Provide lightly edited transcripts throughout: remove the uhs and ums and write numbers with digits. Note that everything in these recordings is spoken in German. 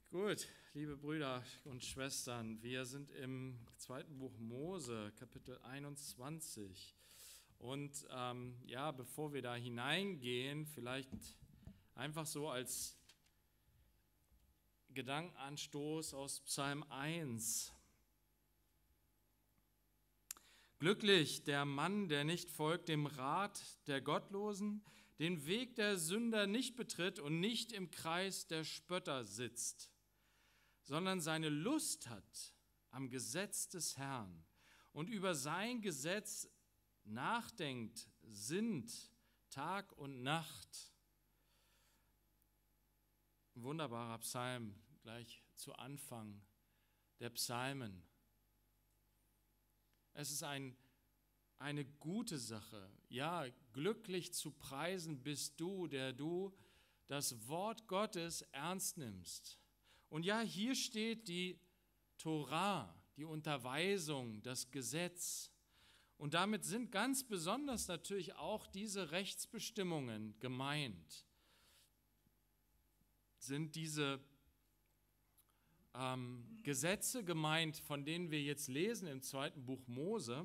Gut, liebe Brüder und Schwestern, wir sind im zweiten Buch Mose, Kapitel 21. Und bevor wir da hineingehen, vielleicht einfach so als Gedankenanstoß aus Psalm 1. Glücklich der Mann, der nicht folgt dem Rat der Gottlosen, den Weg der Sünder nicht betritt und nicht im Kreis der Spötter sitzt, sondern seine Lust hat am Gesetz des Herrn und über sein Gesetz nachdenkt, sinnt Tag und Nacht. Ein wunderbarer Psalm gleich zu Anfang der Psalmen. Es ist eine gute Sache, ja, glücklich zu preisen bist du, der du das Wort Gottes ernst nimmst. Und ja, hier steht die Torah, die Unterweisung, das Gesetz. Und damit sind ganz besonders natürlich auch diese Rechtsbestimmungen gemeint. Sind diese Gesetze gemeint, von denen wir jetzt lesen im zweiten Buch Mose.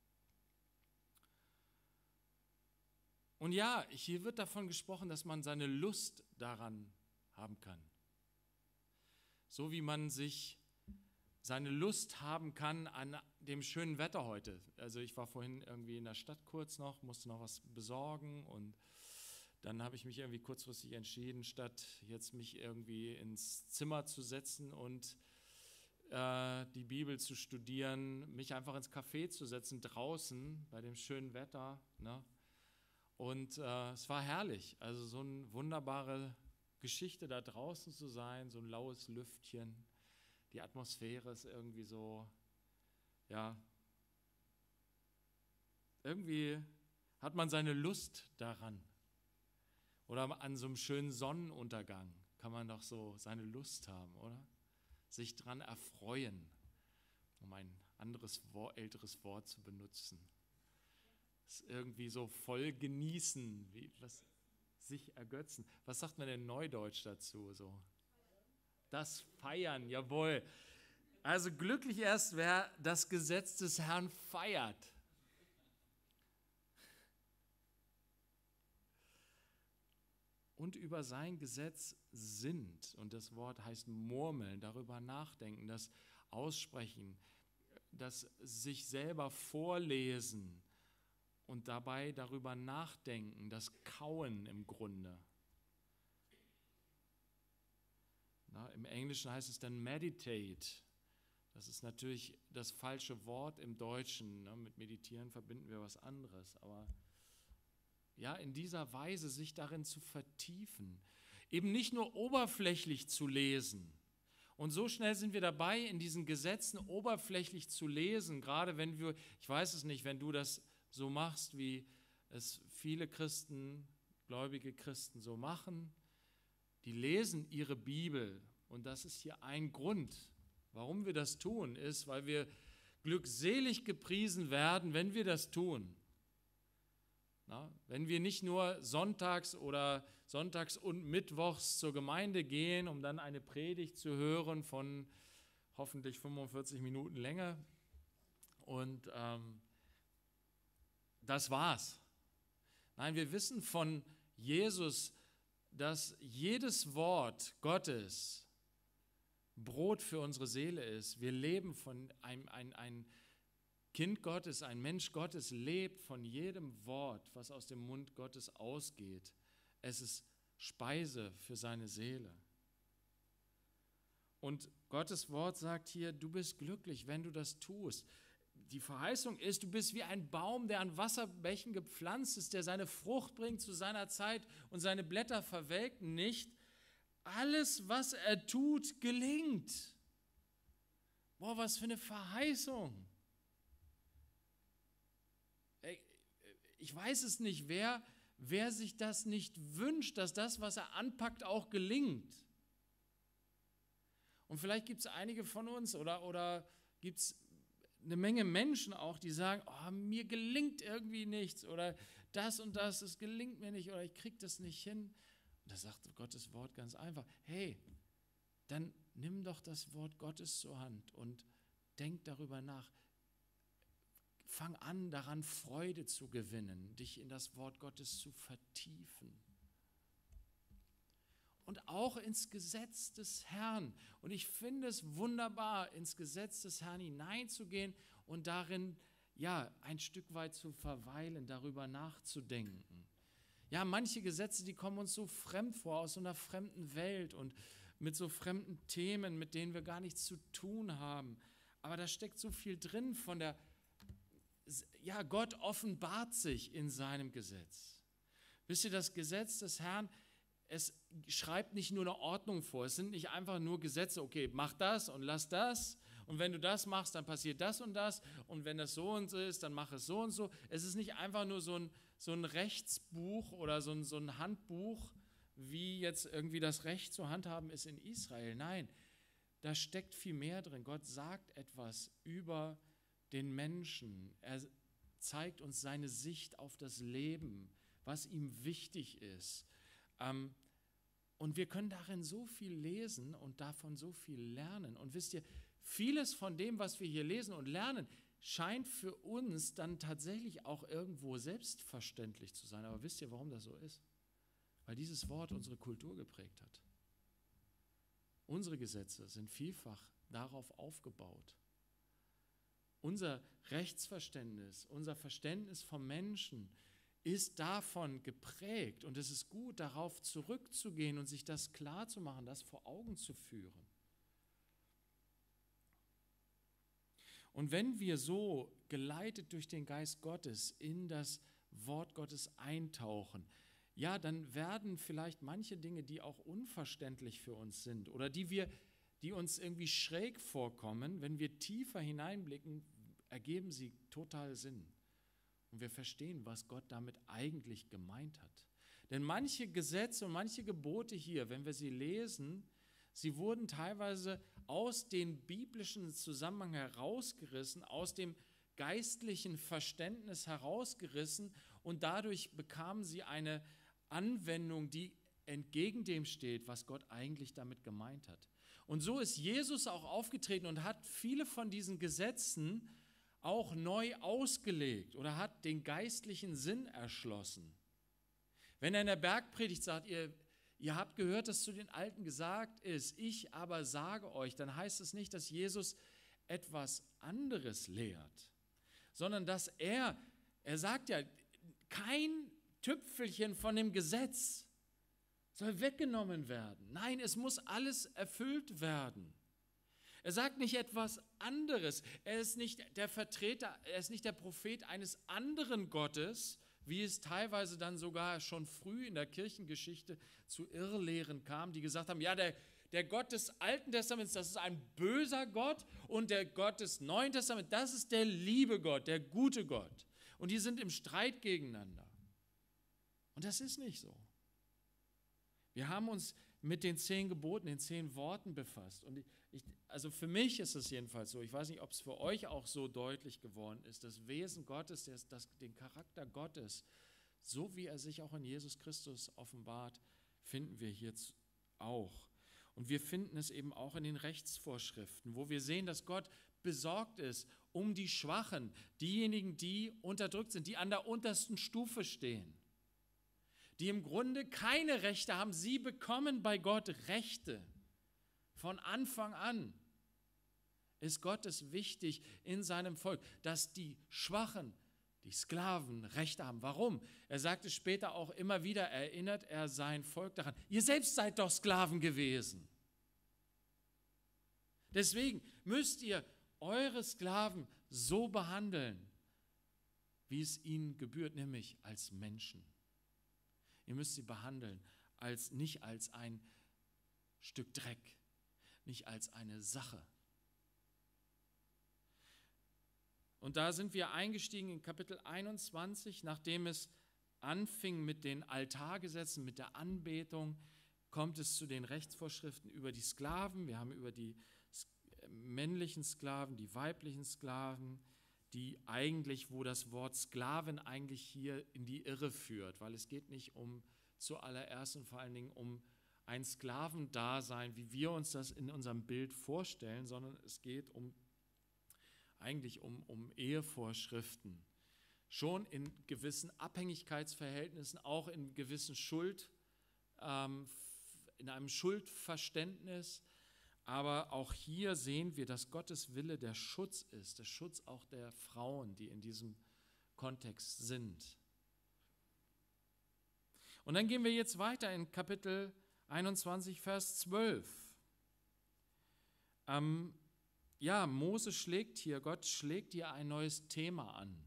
Und ja, hier wird davon gesprochen, dass man seine Lust daran haben kann. So wie man sich seine Lust haben kann an dem schönen Wetter heute. Also ich war vorhin irgendwie in der Stadt kurz noch, musste noch was besorgen und dann habe ich mich irgendwie kurzfristig entschieden, statt jetzt mich irgendwie ins Zimmer zu setzen und die Bibel zu studieren, mich einfach ins Café zu setzen, draußen bei dem schönen Wetter. Ne? Und es war herrlich, also so eine wunderbare Geschichte, da draußen zu sein, so ein laues Lüftchen, die Atmosphäre ist irgendwie so, ja, irgendwie hat man seine Lust daran. Oder an so einem schönen Sonnenuntergang kann man doch so seine Lust haben, oder? Sich dran erfreuen, um ein anderes, älteres Wort zu benutzen. Das irgendwie so voll genießen, sich ergötzen. Was sagt man denn Neudeutsch dazu? So? Das Feiern, jawohl. Also glücklich erst, wer das Gesetz des Herrn feiert. Und über sein Gesetz sinnt. Und das Wort heißt murmeln, darüber nachdenken, das Aussprechen, das sich selber vorlesen und dabei darüber nachdenken, das Kauen im Grunde. Na, im Englischen heißt es dann meditate. Das ist natürlich das falsche Wort im Deutschen. Ne? Mit meditieren verbinden wir was anderes, aber ja, in dieser Weise sich darin zu vertiefen, eben nicht nur oberflächlich zu lesen. Und so schnell sind wir dabei, in diesen Gesetzen oberflächlich zu lesen, gerade wenn wir, ich weiß es nicht, wenn du das so machst, wie es viele Christen, gläubige Christen so machen, die lesen ihre Bibel und das ist hier ein Grund, warum wir das tun, ist, weil wir glückselig gepriesen werden, wenn wir das tun. Na, wenn wir nicht nur sonntags und mittwochs zur Gemeinde gehen, um dann eine Predigt zu hören von hoffentlich 45 Minuten Länge und das war's. Nein, wir wissen von Jesus, dass jedes Wort Gottes Brot für unsere Seele ist. Wir leben von ein Kind Gottes, ein Mensch Gottes lebt von jedem Wort, was aus dem Mund Gottes ausgeht. Es ist Speise für seine Seele. Und Gottes Wort sagt hier, du bist glücklich, wenn du das tust. Die Verheißung ist, du bist wie ein Baum, der an Wasserbächen gepflanzt ist, der seine Frucht bringt zu seiner Zeit und seine Blätter verwelken nicht. Alles, was er tut, gelingt. Boah, was für eine Verheißung. Ich weiß es nicht, wer sich das nicht wünscht, dass das, was er anpackt, auch gelingt. Und vielleicht gibt es einige von uns oder gibt es eine Menge Menschen auch, die sagen, oh, mir gelingt irgendwie nichts oder das und das, es gelingt mir nicht oder ich kriege das nicht hin. Und da sagt Gottes Wort ganz einfach, hey, dann nimm doch das Wort Gottes zur Hand und denk darüber nach. Fang an, daran Freude zu gewinnen, dich in das Wort Gottes zu vertiefen. Und auch ins Gesetz des Herrn. Und ich finde es wunderbar, ins Gesetz des Herrn hineinzugehen und darin, ja, ein Stück weit zu verweilen, darüber nachzudenken. Ja, manche Gesetze, die kommen uns so fremd vor, aus so einer fremden Welt und mit so fremden Themen, mit denen wir gar nichts zu tun haben. Aber da steckt so viel drin ja, Gott offenbart sich in seinem Gesetz. Wisst ihr, das Gesetz des Herrn, es schreibt nicht nur eine Ordnung vor, es sind nicht einfach nur Gesetze, okay, mach das und lass das und wenn du das machst, dann passiert das und wenn das so und so ist, dann mach es so und so. Es ist nicht einfach nur so ein Rechtsbuch oder so ein Handbuch, wie jetzt irgendwie das Recht zu handhaben ist in Israel. Nein, da steckt viel mehr drin. Gott sagt etwas über den Menschen. Er zeigt uns seine Sicht auf das Leben, was ihm wichtig ist. Und wir können darin so viel lesen und davon so viel lernen. Und wisst ihr, vieles von dem, was wir hier lesen und lernen, scheint für uns dann tatsächlich auch irgendwo selbstverständlich zu sein. Aber wisst ihr, warum das so ist? Weil dieses Wort unsere Kultur geprägt hat. Unsere Gesetze sind vielfach darauf aufgebaut. Unser Rechtsverständnis, unser Verständnis vom Menschen ist davon geprägt und es ist gut, darauf zurückzugehen und sich das klarzumachen, das vor Augen zu führen. Und wenn wir so geleitet durch den Geist Gottes in das Wort Gottes eintauchen, ja, dann werden vielleicht manche Dinge, die auch unverständlich für uns sind oder die uns irgendwie schräg vorkommen, wenn wir tiefer hineinblicken, ergeben sie total Sinn. Und wir verstehen, was Gott damit eigentlich gemeint hat. Denn manche Gesetze und manche Gebote hier, wenn wir sie lesen, sie wurden teilweise aus dem biblischen Zusammenhang herausgerissen, aus dem geistlichen Verständnis herausgerissen und dadurch bekamen sie eine Anwendung, die entgegen dem steht, was Gott eigentlich damit gemeint hat. Und so ist Jesus auch aufgetreten und hat viele von diesen Gesetzen auch neu ausgelegt oder hat den geistlichen Sinn erschlossen. Wenn er in der Bergpredigt sagt, ihr habt gehört, dass zu den Alten gesagt ist, ich aber sage euch, dann heißt es nicht, dass Jesus etwas anderes lehrt, sondern dass er sagt ja, kein Tüpfelchen von dem Gesetz soll weggenommen werden. Nein, es muss alles erfüllt werden. Er sagt nicht etwas anderes. Er ist nicht der Vertreter, er ist nicht der Prophet eines anderen Gottes, wie es teilweise dann sogar schon früh in der Kirchengeschichte zu Irrlehren kam, die gesagt haben, ja, der Gott des Alten Testaments, das ist ein böser Gott und der Gott des Neuen Testaments, das ist der liebe Gott, der gute Gott. Und die sind im Streit gegeneinander. Und das ist nicht so. Wir haben uns mit den 10 Geboten, den 10 Worten befasst. Und also für mich ist es jedenfalls so, ich weiß nicht, ob es für euch auch so deutlich geworden ist, das Wesen Gottes, den Charakter Gottes, so wie er sich auch in Jesus Christus offenbart, finden wir hier auch. Und wir finden es eben auch in den Rechtsvorschriften, wo wir sehen, dass Gott besorgt ist um die Schwachen, diejenigen, die unterdrückt sind, die an der untersten Stufe stehen, die im Grunde keine Rechte haben. Sie bekommen bei Gott Rechte. Von Anfang an ist Gott es wichtig in seinem Volk, dass die Schwachen, die Sklaven Rechte haben. Warum? Er sagte später auch immer wieder, erinnert er sein Volk daran, ihr selbst seid doch Sklaven gewesen. Deswegen müsst ihr eure Sklaven so behandeln, wie es ihnen gebührt, nämlich als Menschen. Ihr müsst sie behandeln, nicht als ein Stück Dreck, nicht als eine Sache. Und da sind wir eingestiegen in Kapitel 21, nachdem es anfing mit den Altargesetzen, mit der Anbetung, kommt es zu den Rechtsvorschriften über die Sklaven. Wir haben über die männlichen Sklaven, die weiblichen Sklaven, wo das Wort Sklaven eigentlich hier in die Irre führt, weil es geht nicht zuallererst und vor allen Dingen um ein Sklavendasein, wie wir uns das in unserem Bild vorstellen, sondern es geht eigentlich um Ehevorschriften. Schon in gewissen Abhängigkeitsverhältnissen, auch in gewissen in einem Schuldverständnis. Aber auch hier sehen wir, dass Gottes Wille der Schutz ist, der Schutz auch der Frauen, die in diesem Kontext sind. Und dann gehen wir jetzt weiter in Kapitel 21, Vers 12. Mose Gott schlägt hier ein neues Thema an.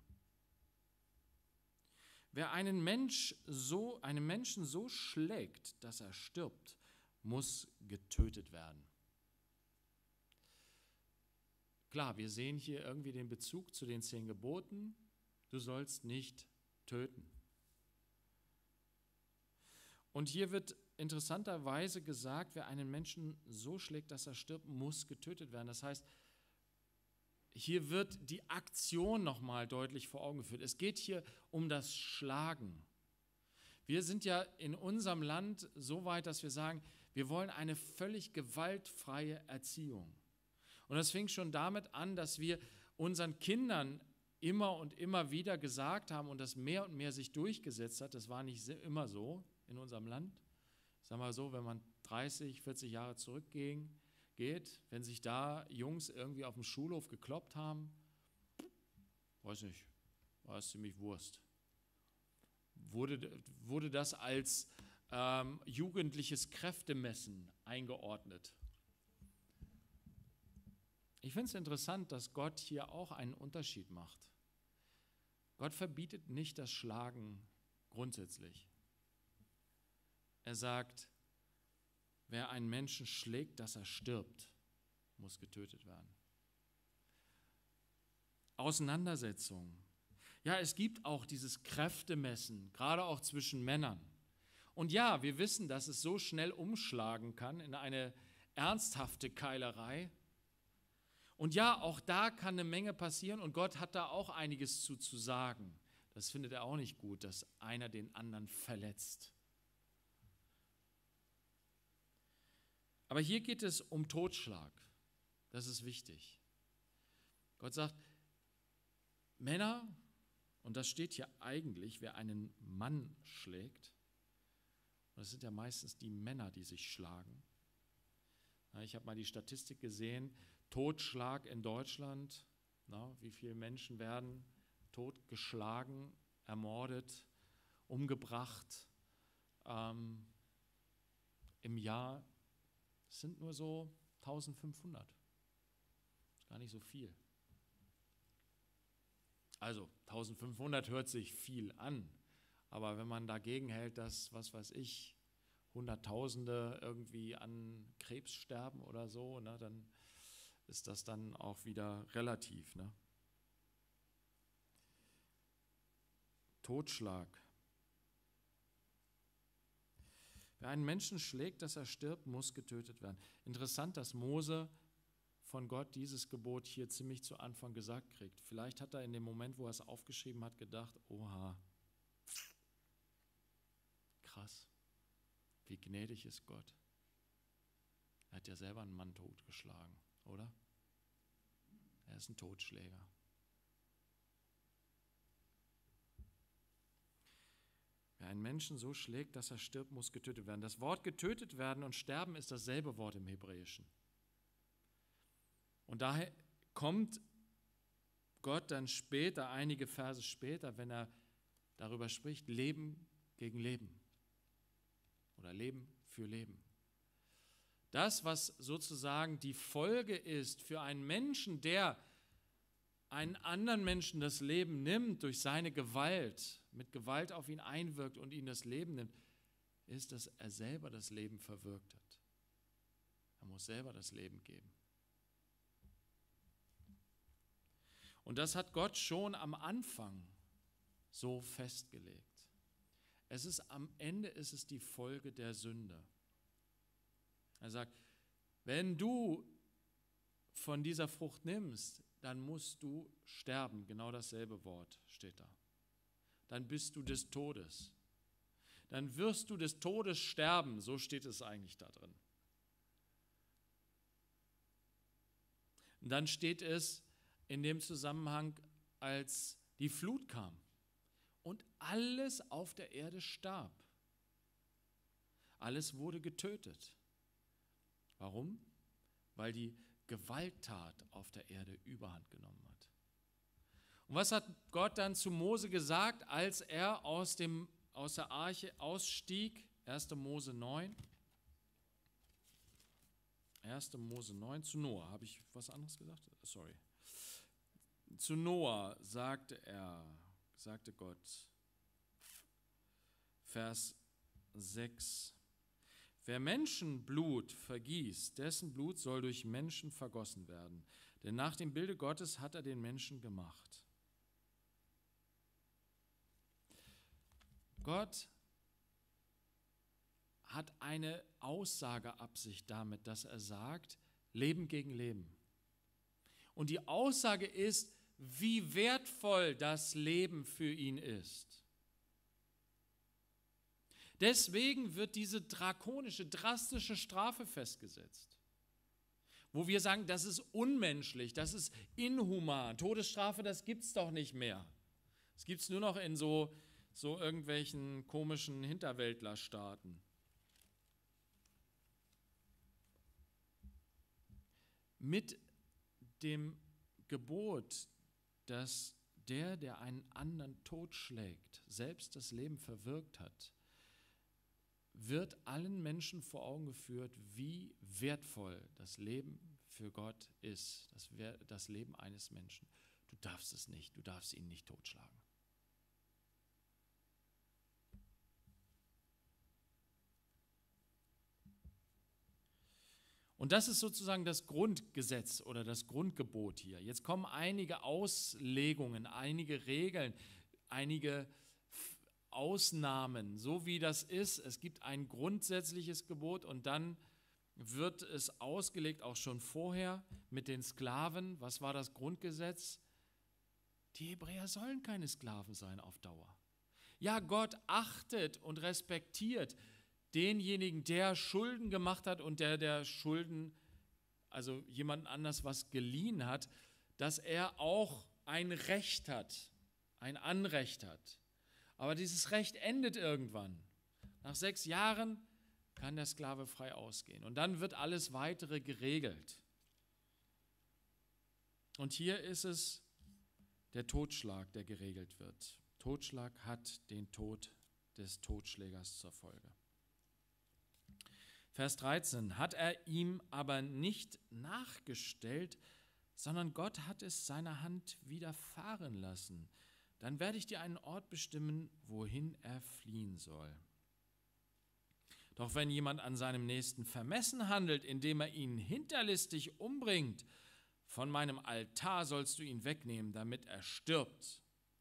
Wer einen Menschen so schlägt, dass er stirbt, muss getötet werden. Klar, wir sehen hier irgendwie den Bezug zu den 10 Geboten. Du sollst nicht töten. Und hier wird interessanterweise gesagt, wer einen Menschen so schlägt, dass er stirbt, muss getötet werden. Das heißt, hier wird die Aktion nochmal deutlich vor Augen geführt. Es geht hier um das Schlagen. Wir sind ja in unserem Land so weit, dass wir sagen, wir wollen eine völlig gewaltfreie Erziehung. Und das fing schon damit an, dass wir unseren Kindern immer und immer wieder gesagt haben und das mehr und mehr sich durchgesetzt hat. Das war nicht immer so in unserem Land. Ich sage mal so, wenn man 30, 40 Jahre zurückgeht, wenn sich da Jungs irgendwie auf dem Schulhof gekloppt haben, weiß nicht, war es ziemlich Wurst. Wurde das als jugendliches Kräftemessen eingeordnet. Ich finde es interessant, dass Gott hier auch einen Unterschied macht. Gott verbietet nicht das Schlagen grundsätzlich. Er sagt, wer einen Menschen schlägt, dass er stirbt, muss getötet werden. Auseinandersetzung. Ja, es gibt auch dieses Kräftemessen, gerade auch zwischen Männern. Und ja, wir wissen, dass es so schnell umschlagen kann in eine ernsthafte Keilerei. Und ja, auch da kann eine Menge passieren und Gott hat da auch einiges zu sagen. Das findet er auch nicht gut, dass einer den anderen verletzt. Aber hier geht es um Totschlag. Das ist wichtig. Gott sagt, Männer, und das steht hier eigentlich, wer einen Mann schlägt, und das sind ja meistens die Männer, die sich schlagen. Ich habe mal die Statistik gesehen, Totschlag in Deutschland, wie viele Menschen werden totgeschlagen, ermordet, umgebracht im Jahr. Es sind nur so 1500. Gar nicht so viel. Also 1500 hört sich viel an, aber wenn man dagegen hält, dass, was weiß ich, Hunderttausende irgendwie an Krebs sterben oder so, dann ist das dann auch wieder relativ. Totschlag. Wer einen Menschen schlägt, dass er stirbt, muss getötet werden. Interessant, dass Mose von Gott dieses Gebot hier ziemlich zu Anfang gesagt kriegt. Vielleicht hat er in dem Moment, wo er es aufgeschrieben hat, gedacht, oha, krass, wie gnädig ist Gott. Er hat ja selber einen Mann totgeschlagen, oder? Er ist ein Totschläger. Wer einen Menschen so schlägt, dass er stirbt, muss getötet werden. Das Wort getötet werden und sterben ist dasselbe Wort im Hebräischen. Und daher kommt Gott dann später, einige Verse später, wenn er darüber spricht, Leben gegen Leben oder Leben für Leben. Das, was sozusagen die Folge ist für einen Menschen, der einen anderen Menschen das Leben nimmt durch seine Gewalt, mit Gewalt auf ihn einwirkt und ihn das Leben nimmt, ist, dass er selber das Leben verwirkt hat. Er muss selber das Leben geben. Und das hat Gott schon am Anfang so festgelegt. Am Ende ist es die Folge der Sünde. Er sagt, wenn du von dieser Frucht nimmst, dann musst du sterben. Genau dasselbe Wort steht da. Dann bist du des Todes. dann wirst du des Todes sterben. So steht es eigentlich da drin. Und dann steht es in dem Zusammenhang, als die Flut kam und alles auf der Erde starb. Alles wurde getötet. Warum? Weil die Gewalttat auf der Erde Überhand genommen hat. Und was hat Gott dann zu Mose gesagt, als er aus der Arche ausstieg? 1. Mose 9. 1. Mose 9 zu Noah. Habe ich was anderes gesagt? Sorry. Zu Noah sagte Gott, Vers 6, wer Menschenblut vergießt, dessen Blut soll durch Menschen vergossen werden. Denn nach dem Bilde Gottes hat er den Menschen gemacht. Gott hat eine Aussageabsicht damit, dass er sagt, Leben gegen Leben. Und die Aussage ist, wie wertvoll das Leben für ihn ist. Deswegen wird diese drakonische, drastische Strafe festgesetzt, wo wir sagen, das ist unmenschlich, das ist inhuman. Todesstrafe, das gibt es doch nicht mehr. Es gibt es nur noch in so irgendwelchen komischen Hinterwäldlerstaaten. Mit dem Gebot, dass der einen anderen totschlägt, selbst das Leben verwirkt hat, wird allen Menschen vor Augen geführt, wie wertvoll das Leben für Gott ist, das Leben eines Menschen. Du darfst es nicht, du darfst ihn nicht totschlagen. Und das ist sozusagen das Grundgesetz oder das Grundgebot hier. Jetzt kommen einige Auslegungen, einige Regeln, einige Ausnahmen, so wie das ist. Es gibt ein grundsätzliches Gebot und dann wird es ausgelegt, auch schon vorher mit den Sklaven. Was war das Grundgesetz? Die Hebräer sollen keine Sklaven sein auf Dauer. Ja, Gott achtet und respektiert denjenigen, der Schulden gemacht hat und der Schulden, also jemand anders was geliehen hat, dass er auch ein Recht hat, ein Anrecht hat. Aber dieses Recht endet irgendwann. Nach 6 Jahren kann der Sklave frei ausgehen. Und dann wird alles Weitere geregelt. Und hier ist es der Totschlag, der geregelt wird. Totschlag hat den Tod des Totschlägers zur Folge. Vers 13, hat er ihm aber nicht nachgestellt, sondern Gott hat es seiner Hand widerfahren lassen. Dann werde ich dir einen Ort bestimmen, wohin er fliehen soll. Doch wenn jemand an seinem Nächsten vermessen handelt, indem er ihn hinterlistig umbringt, von meinem Altar sollst du ihn wegnehmen, damit er stirbt.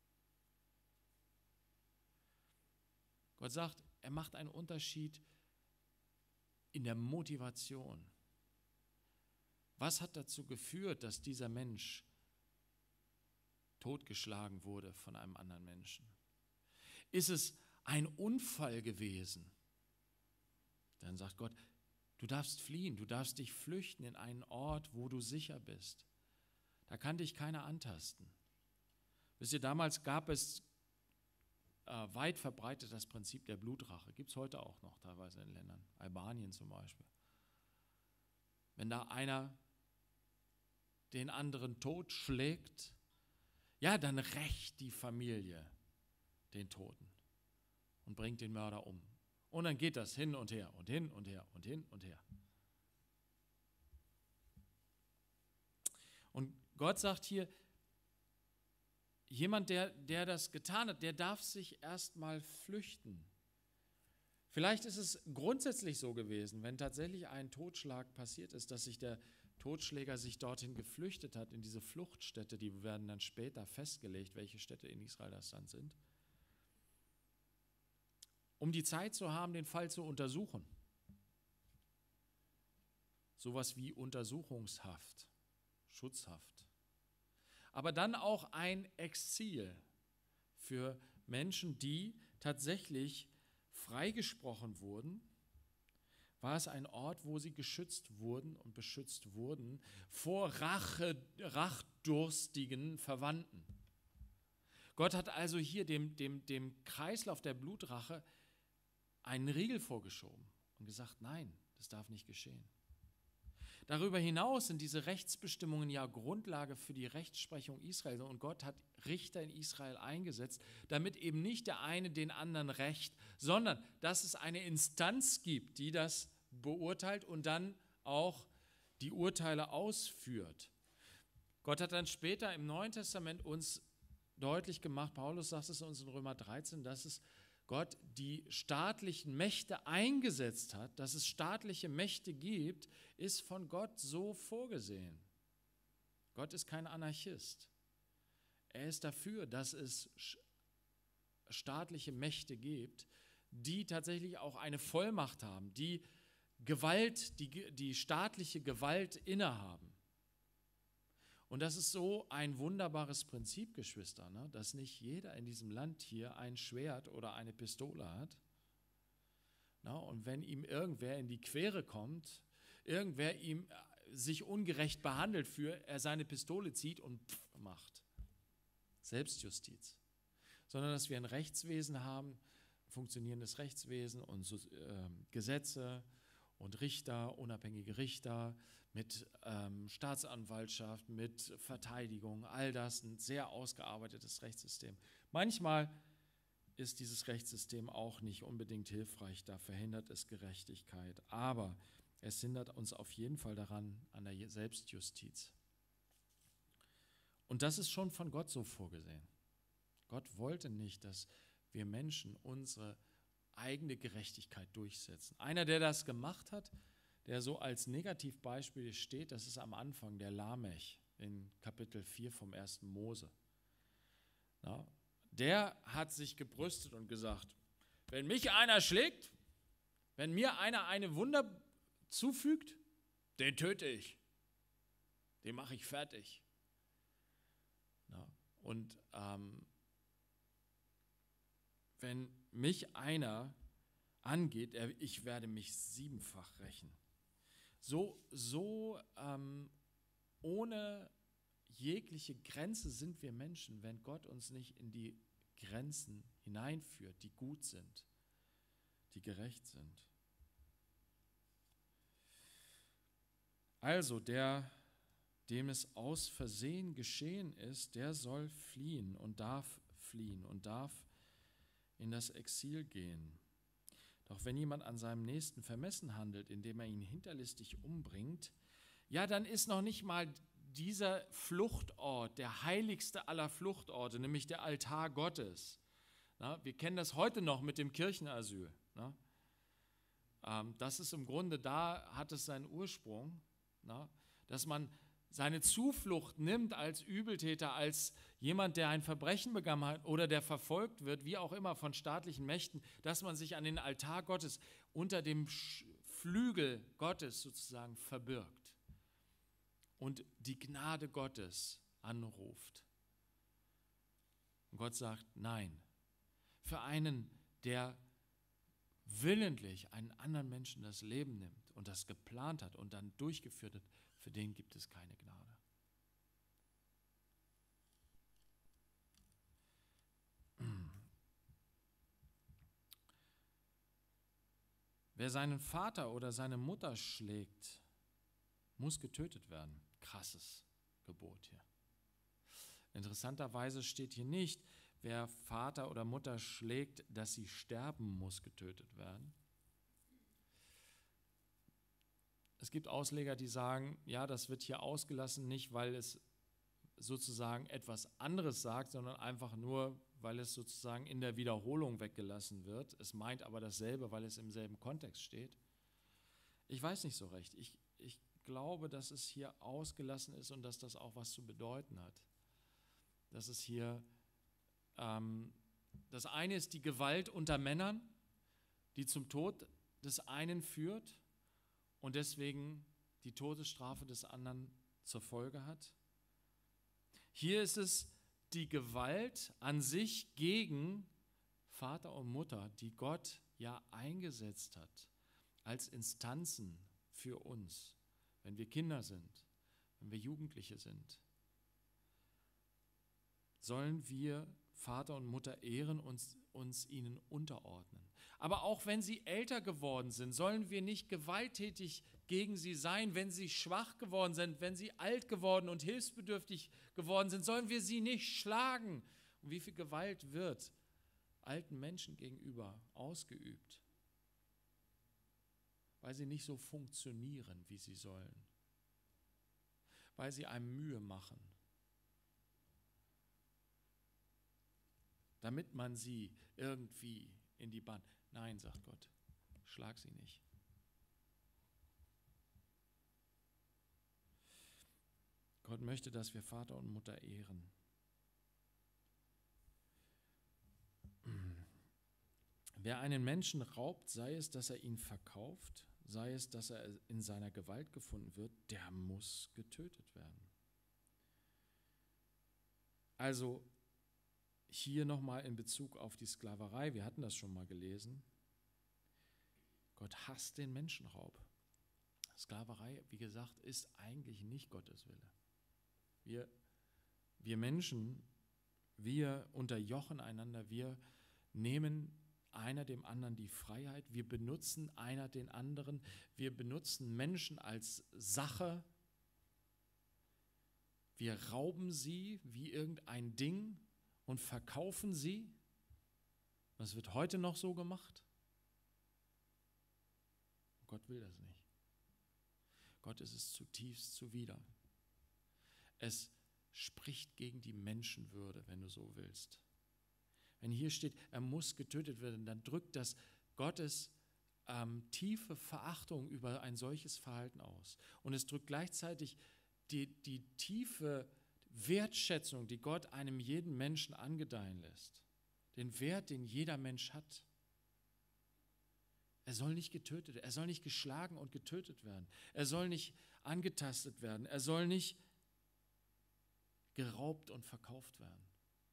Gott sagt, er macht einen Unterschied in der Motivation. Was hat dazu geführt, dass dieser Mensch totgeschlagen wurde von einem anderen Menschen? Ist es ein Unfall gewesen? Dann sagt Gott, du darfst fliehen, du darfst dich flüchten in einen Ort, wo du sicher bist. Da kann dich keiner antasten. Wisst ihr, damals gab es weit verbreitet das Prinzip der Blutrache. Gibt es heute auch noch teilweise in Ländern, Albanien zum Beispiel. Wenn da einer den anderen totschlägt, ja, dann rächt die Familie den Toten und bringt den Mörder um. Und dann geht das hin und her und hin und her und hin und her. Und Gott sagt hier, jemand, der das getan hat, der darf sich erstmal flüchten. Vielleicht ist es grundsätzlich so gewesen, wenn tatsächlich ein Totschlag passiert ist, dass sich der Totschläger sich dorthin geflüchtet hat, in diese Fluchtstätte, die werden dann später festgelegt, welche Städte in Israel das dann sind, um die Zeit zu haben, den Fall zu untersuchen. Sowas wie Untersuchungshaft, Schutzhaft. Aber dann auch ein Exil für Menschen, die tatsächlich freigesprochen wurden, war es ein Ort, wo sie geschützt wurden und beschützt wurden vor rachdurstigen Verwandten. Gott hat also hier dem Kreislauf der Blutrache einen Riegel vorgeschoben und gesagt, nein, das darf nicht geschehen. Darüber hinaus sind diese Rechtsbestimmungen ja Grundlage für die Rechtsprechung Israels und Gott hat Richter in Israel eingesetzt, damit eben nicht der eine den anderen rächt, sondern dass es eine Instanz gibt, die das beurteilt und dann auch die Urteile ausführt. Gott hat dann später im Neuen Testament uns deutlich gemacht, Paulus sagt es uns in Römer 13, dass es Gott die staatlichen Mächte eingesetzt hat, dass es staatliche Mächte gibt, ist von Gott so vorgesehen. Gott ist kein Anarchist. Er ist dafür, dass es staatliche Mächte gibt, die tatsächlich auch eine Vollmacht haben, die Gewalt, die staatliche Gewalt innehaben. Und das ist so ein wunderbares Prinzip, Geschwister, ne? Dass nicht jeder in diesem Land hier ein Schwert oder eine Pistole hat. Na, und wenn ihm irgendwer in die Quere kommt, irgendwer ihm sich ungerecht behandelt fühlt, er seine Pistole zieht und macht. Selbstjustiz. Sondern dass wir ein Rechtswesen haben, funktionierendes Rechtswesen und Gesetze und Richter, unabhängige Richter, mit Staatsanwaltschaft, mit Verteidigung, all das ein sehr ausgearbeitetes Rechtssystem. Manchmal ist dieses Rechtssystem auch nicht unbedingt hilfreich, da verhindert es Gerechtigkeit, aber es hindert uns auf jeden Fall daran, an der Selbstjustiz. Und das ist schon von Gott so vorgesehen. Gott wollte nicht, dass wir Menschen unsere eigene Gerechtigkeit durchsetzen. Einer, der das gemacht hat, der so als Negativbeispiel steht, das ist am Anfang der Lamech in Kapitel 4 vom 1. Mose. Ja, der hat sich gebrüstet und gesagt, wenn mich einer schlägt, wenn mir einer eine Wunde zufügt, den töte ich. Den mache ich fertig. Ja, und wenn mich einer angeht, ich werde mich 7-fach rächen. So ohne jegliche Grenze sind wir Menschen, wenn Gott uns nicht in die Grenzen hineinführt, die gut sind, die gerecht sind. Also dem es aus Versehen geschehen ist, der soll fliehen und darf in das Exil gehen. Doch wenn jemand an seinem Nächsten vermessen handelt, indem er ihn hinterlistig umbringt, ja, dann ist noch nicht mal dieser Fluchtort der heiligste aller Fluchtorte, nämlich der Altar Gottes. Na, wir kennen das heute noch mit dem Kirchenasyl. Na? Das ist im Grunde, da hat es seinen Ursprung, na? Dass man seine Zuflucht nimmt als Übeltäter, als jemand, der ein Verbrechen begangen hat oder der verfolgt wird, wie auch immer von staatlichen Mächten, dass man sich an den Altar Gottes unter dem Flügel Gottes sozusagen verbirgt und die Gnade Gottes anruft. Und Gott sagt, nein, für einen, der willentlich einen anderen Menschen das Leben nimmt und das geplant hat und dann durchgeführt hat, für den gibt es keine Gnade. Wer seinen Vater oder seine Mutter schlägt, muss getötet werden. Krasses Gebot hier. Interessanterweise steht hier nicht, wer Vater oder Mutter schlägt, dass sie sterben, muss getötet werden. Es gibt Ausleger, die sagen, ja, das wird hier ausgelassen, nicht weil es sozusagen etwas anderes sagt, sondern einfach nur, weil es sozusagen in der Wiederholung weggelassen wird. Es meint aber dasselbe, weil es im selben Kontext steht. Ich weiß nicht so recht. Ich glaube, dass es hier ausgelassen ist und dass das auch was zu bedeuten hat. Dass es hier, das eine ist die Gewalt unter Männern, die zum Tod des einen führt und deswegen die Todesstrafe des anderen zur Folge hat. Hier ist es die Gewalt an sich gegen Vater und Mutter, die Gott ja eingesetzt hat als Instanzen für uns, wenn wir Kinder sind, wenn wir Jugendliche sind, sollen wir Vater und Mutter ehren und uns ihnen unterordnen. Aber auch wenn sie älter geworden sind, sollen wir nicht gewalttätig gegen sie sein. Wenn sie schwach geworden sind, wenn sie alt geworden und hilfsbedürftig geworden sind, sollen wir sie nicht schlagen. Und wie viel Gewalt wird alten Menschen gegenüber ausgeübt, weil sie nicht so funktionieren, wie sie sollen, weil sie einem Mühe machen, damit man sie irgendwie in die Bahn. Nein, sagt Gott, schlag sie nicht. Gott möchte, dass wir Vater und Mutter ehren. Wer einen Menschen raubt, sei es, dass er ihn verkauft, sei es, dass er in seiner Gewalt gefunden wird, der muss getötet werden. Also hier nochmal in Bezug auf die Sklaverei, wir hatten das schon mal gelesen, Gott hasst den Menschenraub. Sklaverei, wie gesagt, ist eigentlich nicht Gottes Wille. Wir Menschen, wir unterjochen einander, wir nehmen einer dem anderen die Freiheit, wir benutzen einer den anderen, wir benutzen Menschen als Sache, wir rauben sie wie irgendein Ding und verkaufen sie. Das wird heute noch so gemacht. Gott will das nicht. Gott ist es zutiefst zuwider. Es spricht gegen die Menschenwürde, wenn du so willst. Wenn hier steht, er muss getötet werden, dann drückt das Gottes tiefe Verachtung über ein solches Verhalten aus. Und es drückt gleichzeitig die tiefe Wertschätzung, die Gott einem jeden Menschen angedeihen lässt. Den Wert, den jeder Mensch hat. Er soll nicht getötet werden, er soll nicht geschlagen und getötet werden. Er soll nicht angetastet werden, er soll nicht geraubt und verkauft werden.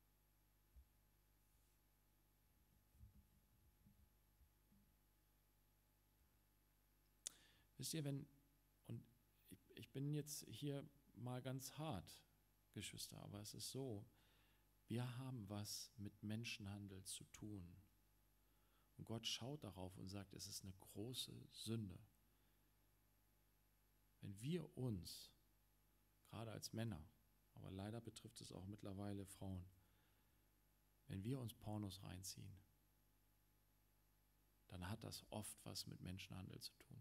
Wisst ihr, und ich bin jetzt hier mal ganz hart, Geschwister, aber es ist so, wir haben was mit Menschenhandel zu tun. Und Gott schaut darauf und sagt, es ist eine große Sünde. Wenn wir uns, gerade als Männer, aber leider betrifft es auch mittlerweile Frauen, wenn wir uns Pornos reinziehen, dann hat das oft was mit Menschenhandel zu tun.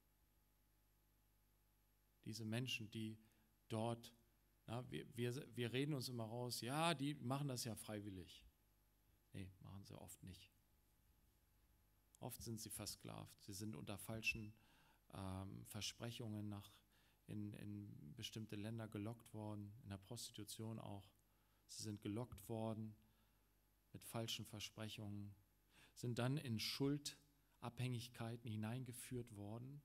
Diese Menschen, die dort, wir reden uns immer raus, ja, die machen das ja freiwillig. Nee, machen sie oft nicht. Oft sind sie versklavt. Sie sind unter falschen Versprechungen in bestimmte Länder gelockt worden, in der Prostitution auch. Sie sind gelockt worden mit falschen Versprechungen, sind dann in Schuldabhängigkeiten hineingeführt worden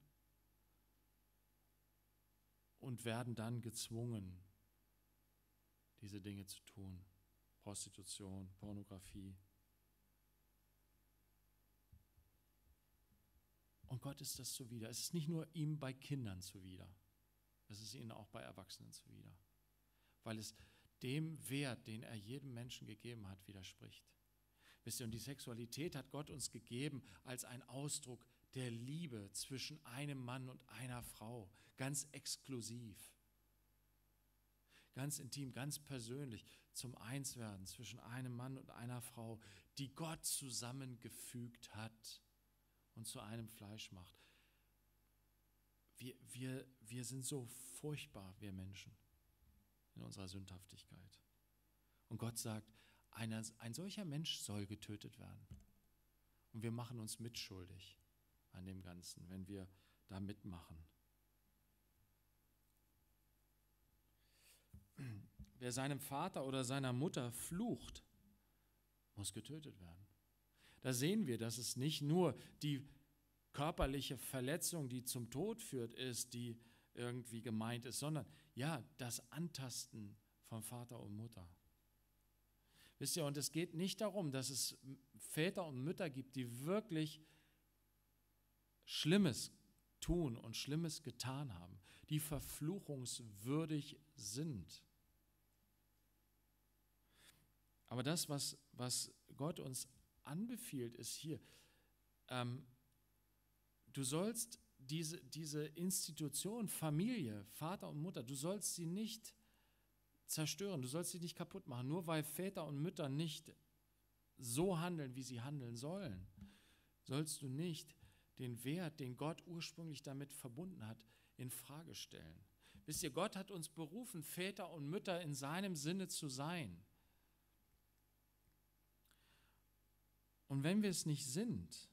und werden dann gezwungen, diese Dinge zu tun. Prostitution, Pornografie. Und Gott ist das zuwider. Es ist nicht nur ihm bei Kindern zuwider, es ist ihnen auch bei Erwachsenen zuwider, weil es dem Wert, den er jedem Menschen gegeben hat, widerspricht. Wisst ihr, und die Sexualität hat Gott uns gegeben als ein Ausdruck der Liebe zwischen einem Mann und einer Frau, ganz exklusiv, ganz intim, ganz persönlich, zum Einswerden zwischen einem Mann und einer Frau, die Gott zusammengefügt hat und zu einem Fleisch macht. Wir sind so furchtbar, wir Menschen, in unserer Sündhaftigkeit. Und Gott sagt, ein solcher Mensch soll getötet werden. Und wir machen uns mitschuldig an dem Ganzen, wenn wir da mitmachen. Wer seinem Vater oder seiner Mutter flucht, muss getötet werden. Da sehen wir, dass es nicht nur die körperliche Verletzung, die zum Tod führt, ist, die irgendwie gemeint ist, sondern ja, das Antasten von Vater und Mutter. Wisst ihr, und es geht nicht darum, dass es Väter und Mütter gibt, die wirklich Schlimmes tun und Schlimmes getan haben, die verfluchungswürdig sind. Aber das, was Gott uns anbefiehlt, ist hier, du sollst diese Institution, Familie, Vater und Mutter, du sollst sie nicht zerstören, du sollst sie nicht kaputt machen, nur weil Väter und Mütter nicht so handeln, wie sie handeln sollen, sollst du nicht den Wert, den Gott ursprünglich damit verbunden hat, in Frage stellen. Wisst ihr, Gott hat uns berufen, Väter und Mütter in seinem Sinne zu sein. Und wenn wir es nicht sind,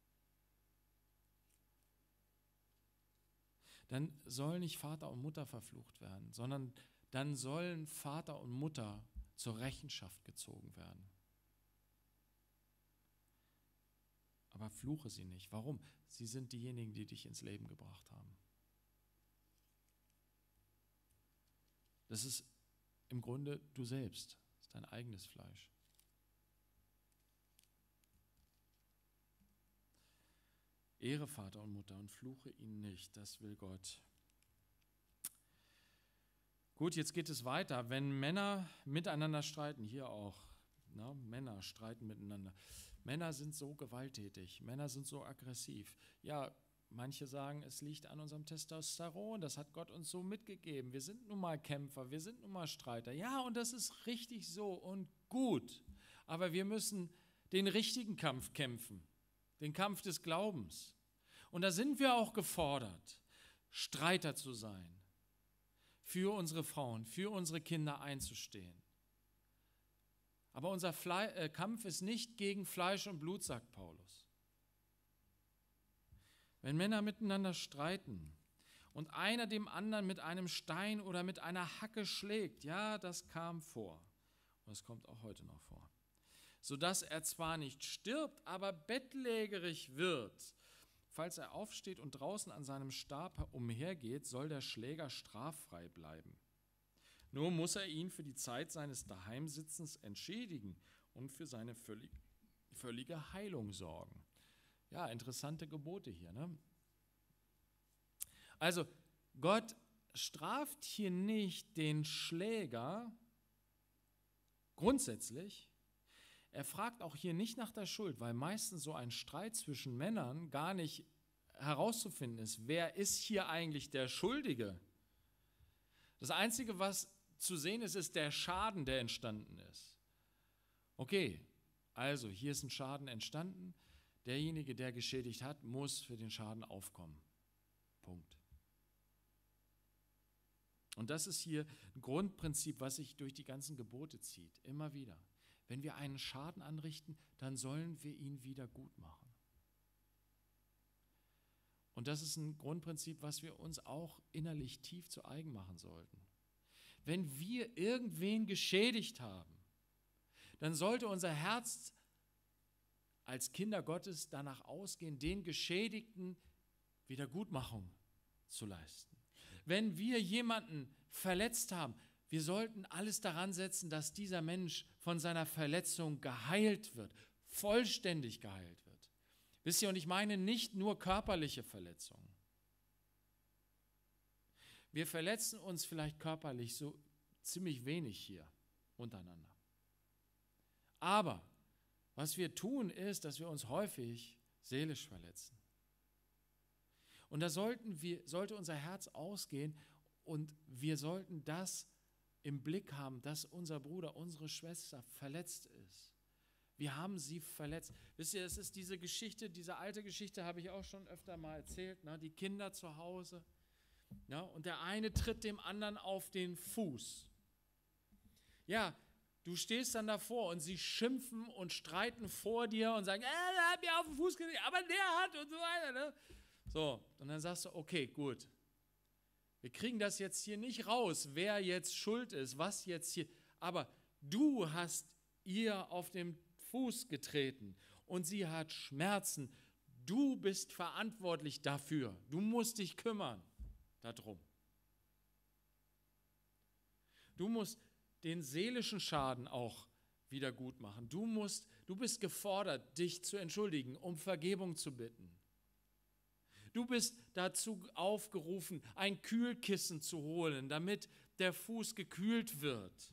dann soll nicht Vater und Mutter verflucht werden, sondern dann sollen Vater und Mutter zur Rechenschaft gezogen werden. Aber fluche sie nicht. Warum? Sie sind diejenigen, die dich ins Leben gebracht haben. Das ist im Grunde du selbst, das ist dein eigenes Fleisch. Ehre Vater und Mutter und fluche ihnen nicht, das will Gott. Gut, jetzt geht es weiter. Wenn Männer miteinander streiten, hier auch, Männer streiten miteinander. Männer sind so gewalttätig, Männer sind so aggressiv. Ja, manche sagen, es liegt an unserem Testosteron, das hat Gott uns so mitgegeben. Wir sind nun mal Kämpfer, wir sind nun mal Streiter. Ja, und das ist richtig so und gut. Aber wir müssen den richtigen Kampf kämpfen, den Kampf des Glaubens. Und da sind wir auch gefordert, Streiter zu sein, für unsere Frauen, für unsere Kinder einzustehen. Aber unser Kampf ist nicht gegen Fleisch und Blut, sagt Paulus. Wenn Männer miteinander streiten und einer dem anderen mit einem Stein oder mit einer Hacke schlägt, ja, das kam vor und es kommt auch heute noch vor, sodass er zwar nicht stirbt, aber bettlägerig wird. Falls er aufsteht und draußen an seinem Stab umhergeht, soll der Schläger straffrei bleiben. Nur muss er ihn für die Zeit seines Daheimsitzens entschädigen und für seine völlige Heilung sorgen. Ja, interessante Gebote hier, ne? Also, Gott straft hier nicht den Schläger grundsätzlich. Er fragt auch hier nicht nach der Schuld, weil meistens so ein Streit zwischen Männern gar nicht herauszufinden ist, wer ist hier eigentlich der Schuldige. Das Einzige, was zu sehen ist, ist der Schaden, der entstanden ist. Okay, also hier ist ein Schaden entstanden. Derjenige, der geschädigt hat, muss für den Schaden aufkommen. Punkt. Und das ist hier ein Grundprinzip, was sich durch die ganzen Gebote zieht, immer wieder. Wenn wir einen Schaden anrichten, dann sollen wir ihn wieder gut machen. Und das ist ein Grundprinzip, was wir uns auch innerlich tief zu eigen machen sollten. Wenn wir irgendwen geschädigt haben, dann sollte unser Herz als Kinder Gottes danach ausgehen, den Geschädigten Wiedergutmachung zu leisten. Wenn wir jemanden verletzt haben, wir sollten alles daran setzen, dass dieser Mensch von seiner Verletzung geheilt wird, vollständig geheilt wird. Wisst ihr, und ich meine nicht nur körperliche Verletzungen. Wir verletzen uns vielleicht körperlich so ziemlich wenig hier untereinander. Aber was wir tun, ist, dass wir uns häufig seelisch verletzen. Und da sollte unser Herz ausgehen und wir sollten das im Blick haben, dass unser Bruder, unsere Schwester verletzt ist. Wir haben sie verletzt. Wisst ihr, es ist diese Geschichte, diese alte Geschichte habe ich auch schon öfter mal erzählt, ne? Die Kinder zu Hause. Ja, und der eine tritt dem anderen auf den Fuß. Ja, du stehst dann davor und sie schimpfen und streiten vor dir und sagen, der hat mir auf den Fuß gelegt, aber der hat und so weiter. Ne? So, und dann sagst du, okay, gut. Wir kriegen das jetzt hier nicht raus, wer jetzt schuld ist, was jetzt hier. Aber du hast ihr auf den Fuß getreten und sie hat Schmerzen. Du bist verantwortlich dafür. Du musst dich kümmern darum. Du musst den seelischen Schaden auch wieder gut machen. Du bist gefordert, dich zu entschuldigen, um Vergebung zu bitten. Du bist dazu aufgerufen, ein Kühlkissen zu holen, damit der Fuß gekühlt wird.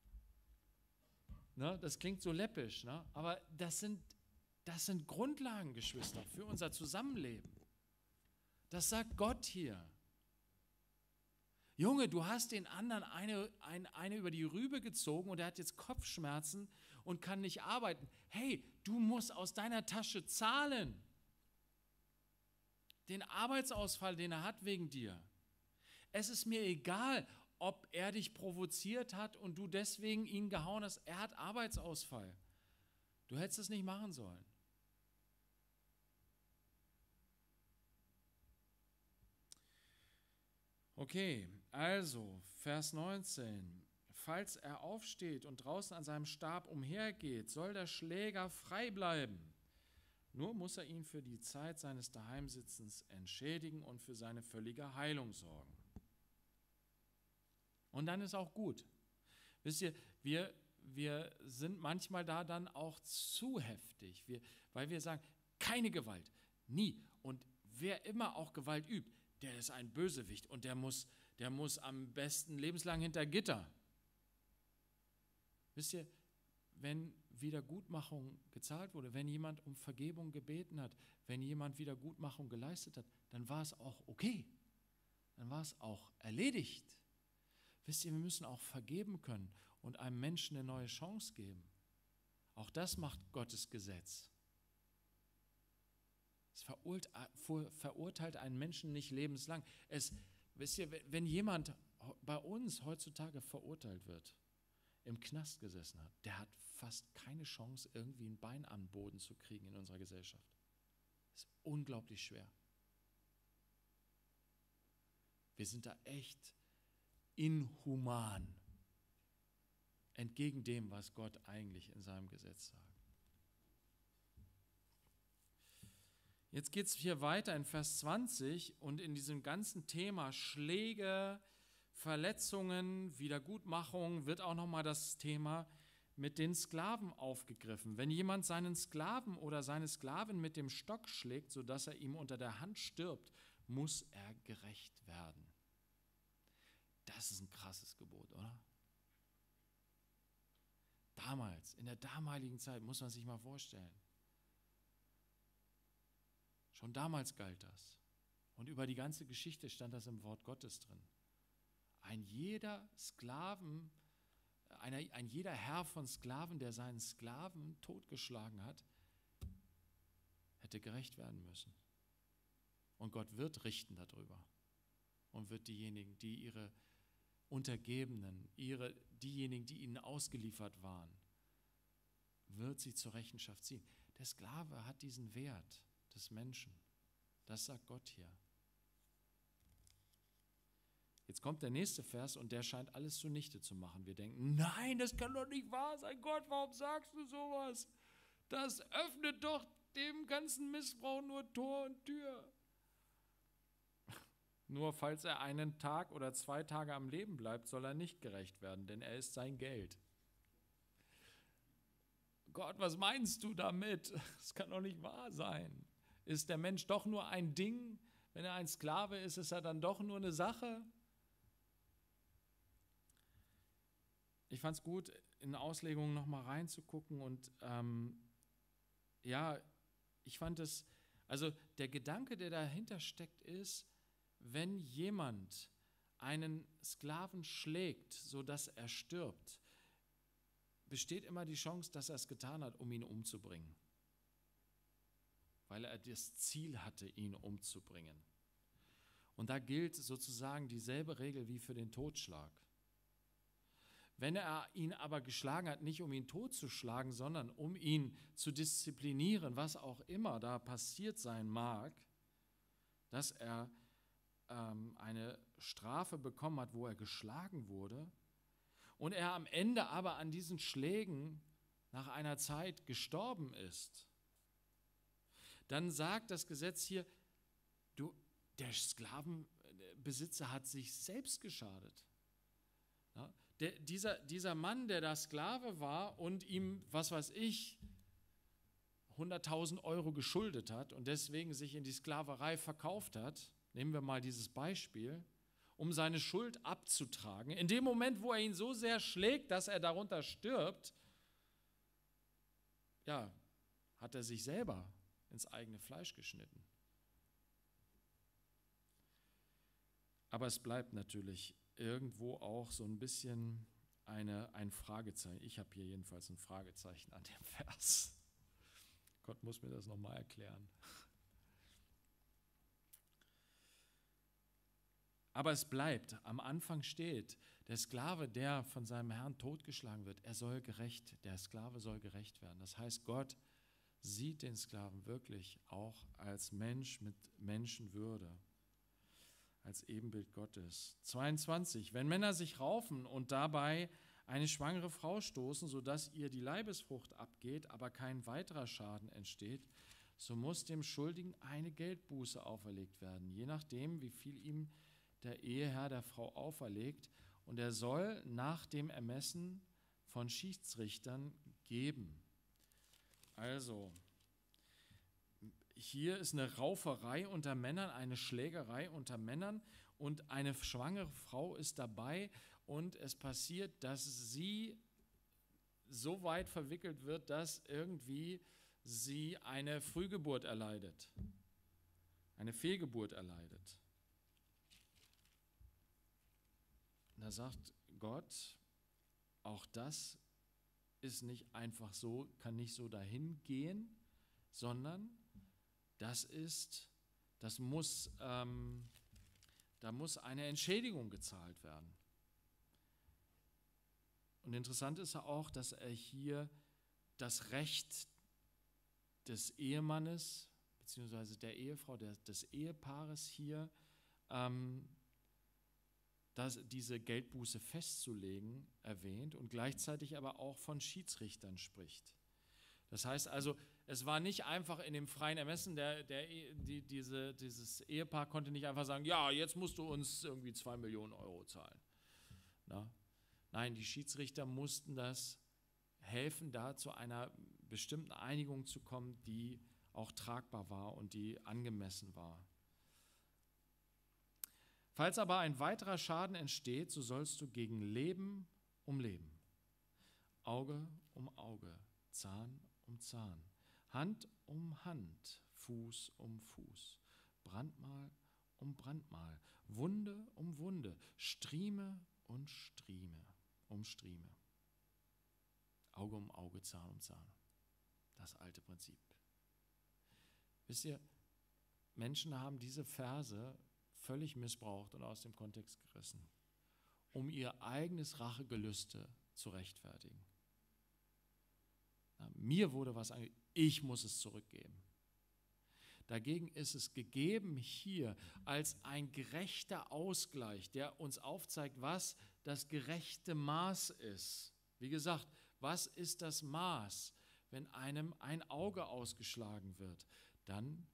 Ne, das klingt so läppisch, ne? Aber das sind Grundlagen, Geschwister, für unser Zusammenleben. Das sagt Gott hier. Junge, du hast den anderen eine über die Rübe gezogen und er hat jetzt Kopfschmerzen und kann nicht arbeiten. Hey, du musst aus deiner Tasche zahlen. Den Arbeitsausfall, den er hat wegen dir. Es ist mir egal, ob er dich provoziert hat und du deswegen ihn gehauen hast. Er hat Arbeitsausfall. Du hättest es nicht machen sollen. Okay, also Vers 19. Falls er aufsteht und draußen an seinem Stab umhergeht, soll der Schläger frei bleiben. Nur muss er ihn für die Zeit seines Daheimsitzens entschädigen und für seine völlige Heilung sorgen. Und dann ist auch gut. Wisst ihr, wir sind manchmal da dann auch zu heftig, weil wir sagen, keine Gewalt, nie. Und wer immer auch Gewalt übt, der ist ein Bösewicht und der muss am besten lebenslang hinter Gitter. Wisst ihr, wenn Wiedergutmachung gezahlt wurde, wenn jemand um Vergebung gebeten hat, wenn jemand Wiedergutmachung geleistet hat, dann war es auch okay. Dann war es auch erledigt. Wisst ihr, wir müssen auch vergeben können und einem Menschen eine neue Chance geben. Auch das macht Gottes Gesetz. Es verurteilt einen Menschen nicht lebenslang. Wisst ihr, wenn jemand bei uns heutzutage verurteilt wird, im Knast gesessen hat, der hat fast keine Chance, irgendwie ein Bein am Boden zu kriegen in unserer Gesellschaft. Das ist unglaublich schwer. Wir sind da echt inhuman, entgegen dem, was Gott eigentlich in seinem Gesetz sagt. Jetzt geht es hier weiter in Vers 20 und in diesem ganzen Thema Schläge, Verletzungen, Wiedergutmachung wird auch nochmal das Thema mit den Sklaven aufgegriffen. Wenn jemand seinen Sklaven oder seine Sklavin mit dem Stock schlägt, sodass er ihm unter der Hand stirbt, muss er gerächt werden. Das ist ein krasses Gebot, oder? Damals, in der damaligen Zeit, muss man sich mal vorstellen. Schon damals galt das. Und über die ganze Geschichte stand das im Wort Gottes drin. Ein jeder Herr von Sklaven, der seinen Sklaven totgeschlagen hat, hätte gerächt werden müssen. Und Gott wird richten darüber. Und wird diejenigen, die ihre Untergebenen, diejenigen, die ihnen ausgeliefert waren, wird sie zur Rechenschaft ziehen. Der Sklave hat diesen Wert des Menschen. Das sagt Gott hier. Jetzt kommt der nächste Vers und der scheint alles zunichte zu machen. Wir denken, nein, das kann doch nicht wahr sein. Gott, warum sagst du sowas? Das öffnet doch dem ganzen Missbrauch nur Tor und Tür. Nur falls er einen Tag oder 2 Tage am Leben bleibt, soll er nicht gerächt werden, denn er ist sein Geld. Gott, was meinst du damit? Das kann doch nicht wahr sein. Ist der Mensch doch nur ein Ding? Wenn er ein Sklave ist, ist er dann doch nur eine Sache? Ich fand es gut, in Auslegungen nochmal reinzugucken und ich fand es, also der Gedanke, der dahinter steckt, ist, wenn jemand einen Sklaven schlägt, sodass er stirbt, besteht immer die Chance, dass er es getan hat, um ihn umzubringen. Weil er das Ziel hatte, ihn umzubringen. Und da gilt sozusagen dieselbe Regel wie für den Totschlag. Wenn er ihn aber geschlagen hat, nicht um ihn totzuschlagen, sondern um ihn zu disziplinieren, was auch immer da passiert sein mag, dass er eine Strafe bekommen hat, wo er geschlagen wurde und er am Ende aber an diesen Schlägen nach einer Zeit gestorben ist, dann sagt das Gesetz hier, der Sklavenbesitzer hat sich selbst geschadet. Ja, Dieser Mann, der da Sklave war und ihm, was weiß ich, 100.000 Euro geschuldet hat und deswegen sich in die Sklaverei verkauft hat, nehmen wir mal dieses Beispiel, um seine Schuld abzutragen. In dem Moment, wo er ihn so sehr schlägt, dass er darunter stirbt, ja, hat er sich selber ins eigene Fleisch geschnitten. Aber es bleibt natürlich irgendwo auch so ein bisschen ein Fragezeichen. Ich habe hier jedenfalls ein Fragezeichen an dem Vers. Gott muss mir das nochmal erklären. Aber es bleibt, am Anfang steht, der Sklave, der von seinem Herrn totgeschlagen wird, der Sklave soll gerecht werden. Das heißt, Gott sieht den Sklaven wirklich auch als Mensch mit Menschenwürde, als Ebenbild Gottes. 22. Wenn Männer sich raufen und dabei eine schwangere Frau stoßen, sodass ihr die Leibesfrucht abgeht, aber kein weiterer Schaden entsteht, so muss dem Schuldigen eine Geldbuße auferlegt werden, je nachdem, wie viel ihm der Eheherr der Frau auferlegt, und er soll nach dem Ermessen von Schiedsrichtern geben. Also, hier ist eine Rauferei unter Männern, eine Schlägerei unter Männern und eine schwangere Frau ist dabei und es passiert, dass sie so weit verwickelt wird, dass irgendwie sie eine Frühgeburt erleidet, eine Fehlgeburt erleidet. Da sagt Gott, auch das ist nicht einfach so, kann nicht so dahin gehen, sondern da muss eine Entschädigung gezahlt werden. Und interessant ist ja auch, dass er hier das Recht des Ehemannes bzw. der Ehefrau, des Ehepaares hier, diese Geldbuße festzulegen, erwähnt und gleichzeitig aber auch von Schiedsrichtern spricht. Das heißt also, es war nicht einfach in dem freien Ermessen, dieses Ehepaar konnte nicht einfach sagen, ja, jetzt musst du uns irgendwie 2 Millionen Euro zahlen. Na? Nein, die Schiedsrichter mussten das helfen, da zu einer bestimmten Einigung zu kommen, die auch tragbar war und die angemessen war. Falls aber ein weiterer Schaden entsteht, so sollst du gegen Leben um Leben, Auge um Auge, Zahn um Zahn, Hand um Hand, Fuß um Fuß, Brandmal um Brandmal, Wunde um Wunde, Strieme um Strieme, Auge um Auge, Zahn um Zahn. Das alte Prinzip. Wisst ihr, Menschen haben diese Verse völlig missbraucht und aus dem Kontext gerissen, um ihr eigenes Rachegelüste zu rechtfertigen. Mir wurde was angegeben, ich muss es zurückgeben. Dagegen ist es gegeben hier als ein gerechter Ausgleich, der uns aufzeigt, was das gerechte Maß ist. Wie gesagt, was ist das Maß, wenn einem ein Auge ausgeschlagen wird? Dann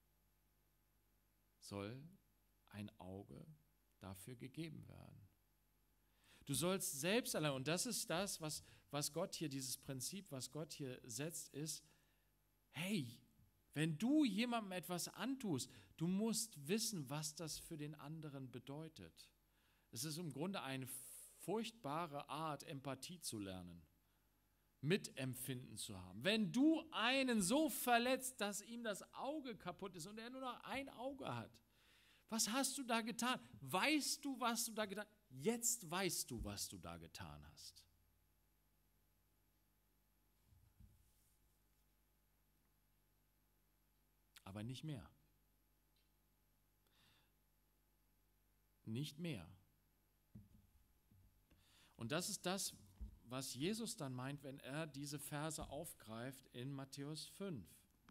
soll ein Auge dafür gegeben werden. Du sollst selbst allein, und das ist das, was Gott hier, dieses Prinzip, was Gott hier setzt, ist, hey, wenn du jemandem etwas antust, du musst wissen, was das für den anderen bedeutet. Es ist im Grunde eine furchtbare Art, Empathie zu lernen, Mitempfinden zu haben. Wenn du einen so verletzt, dass ihm das Auge kaputt ist und er nur noch ein Auge hat, was hast du da getan? Weißt du, was du da getan hast? Jetzt weißt du, was du da getan hast. Aber nicht mehr. Nicht mehr. Und das ist das, was Jesus dann meint, wenn er diese Verse aufgreift in Matthäus 5.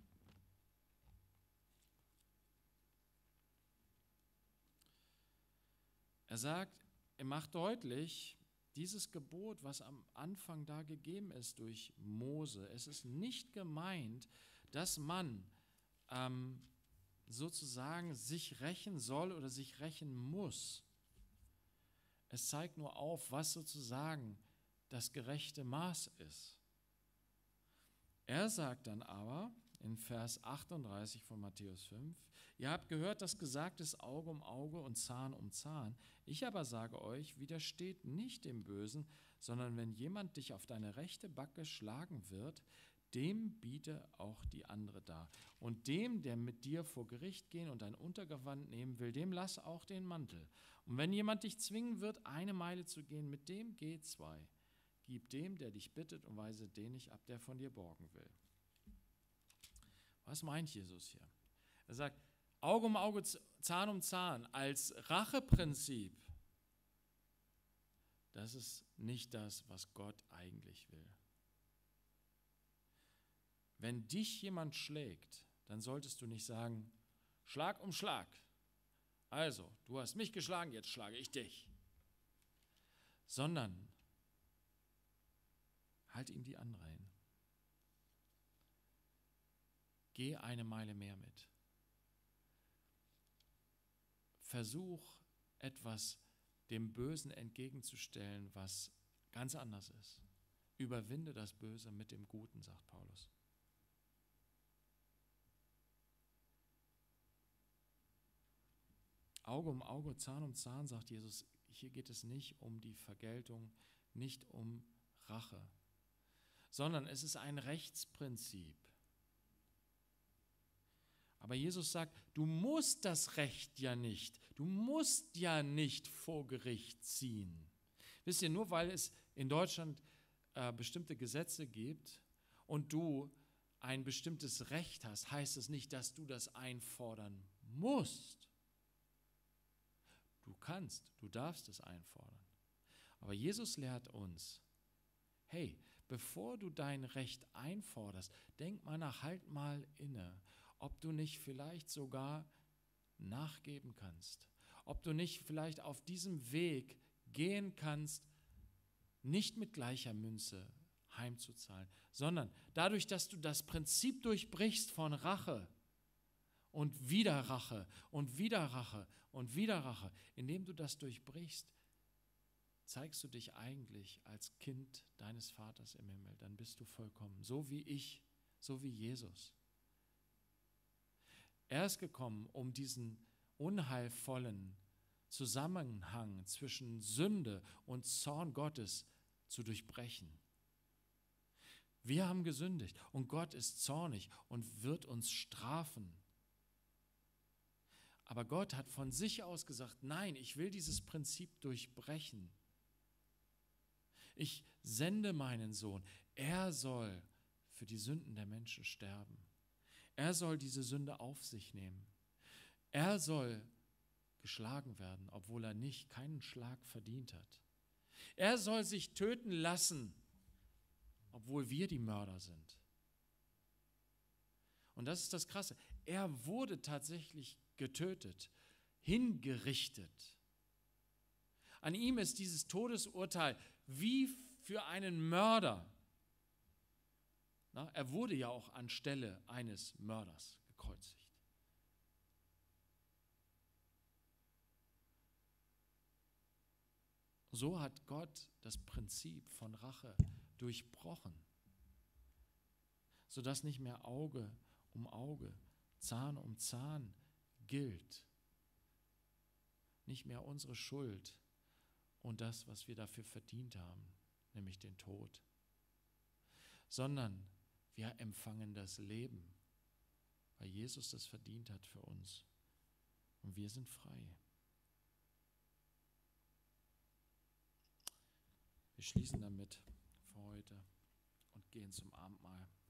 Er sagt, er macht deutlich, dieses Gebot, was am Anfang da gegeben ist durch Mose, es ist nicht gemeint, dass man sozusagen sich rächen soll oder sich rächen muss. Es zeigt nur auf, was sozusagen das gerechte Maß ist. Er sagt dann aber in Vers 38 von Matthäus 5, ihr habt gehört, dass gesagt ist Auge um Auge und Zahn um Zahn. Ich aber sage euch, widersteht nicht dem Bösen, sondern wenn jemand dich auf deine rechte Backe schlagen wird, dem biete auch die andere dar. Und dem, der mit dir vor Gericht gehen und dein Untergewand nehmen will, dem lass auch den Mantel. Und wenn jemand dich zwingen wird, 1 Meile zu gehen, mit dem geh 2. Gib dem, der dich bittet, und weise den nicht ab, der von dir borgen will. Was meint Jesus hier? Er sagt, Auge um Auge, Zahn um Zahn als Racheprinzip. Das ist nicht das, was Gott eigentlich will. Wenn dich jemand schlägt, dann solltest du nicht sagen, Schlag um Schlag. Also, du hast mich geschlagen, jetzt schlage ich dich. Sondern halt ihm die andere hin. Geh 1 Meile mehr mit. Versuch etwas dem Bösen entgegenzustellen, was ganz anders ist. Überwinde das Böse mit dem Guten, sagt Paulus. Auge um Auge, Zahn um Zahn, sagt Jesus, hier geht es nicht um die Vergeltung, nicht um Rache, sondern es ist ein Rechtsprinzip. Aber Jesus sagt, du musst das Recht ja nicht, du musst ja nicht vor Gericht ziehen. Wisst ihr, nur weil es in Deutschland bestimmte Gesetze gibt und du ein bestimmtes Recht hast, heißt es nicht, dass du das einfordern musst. Du kannst, du darfst es einfordern. Aber Jesus lehrt uns, hey, bevor du dein Recht einforderst, denk mal nach, halt mal inne, ob du nicht vielleicht sogar nachgeben kannst, ob du nicht vielleicht auf diesem Weg gehen kannst, nicht mit gleicher Münze heimzuzahlen, sondern dadurch, dass du das Prinzip durchbrichst von Rache und wieder Rache und wieder Rache und wieder Rache, indem du das durchbrichst, zeigst du dich eigentlich als Kind deines Vaters im Himmel, dann bist du vollkommen, so wie ich, so wie Jesus. Er ist gekommen, um diesen unheilvollen Zusammenhang zwischen Sünde und Zorn Gottes zu durchbrechen. Wir haben gesündigt und Gott ist zornig und wird uns strafen. Aber Gott hat von sich aus gesagt, nein, ich will dieses Prinzip durchbrechen. Ich sende meinen Sohn, er soll für die Sünden der Menschen sterben. Er soll diese Sünde auf sich nehmen. Er soll geschlagen werden, obwohl er keinen Schlag verdient hat. Er soll sich töten lassen, obwohl wir die Mörder sind. Und das ist das Krasse. Er wurde tatsächlich getötet, hingerichtet. An ihm ist dieses Todesurteil wie für einen Mörder. Er wurde ja auch anstelle eines Mörders gekreuzigt. So hat Gott das Prinzip von Rache durchbrochen, sodass nicht mehr Auge um Auge, Zahn um Zahn gilt. Nicht mehr unsere Schuld und das, was wir dafür verdient haben, nämlich den Tod, sondern wir empfangen das Leben, weil Jesus das verdient hat für uns. Und wir sind frei. Wir schließen damit für heute und gehen zum Abendmahl.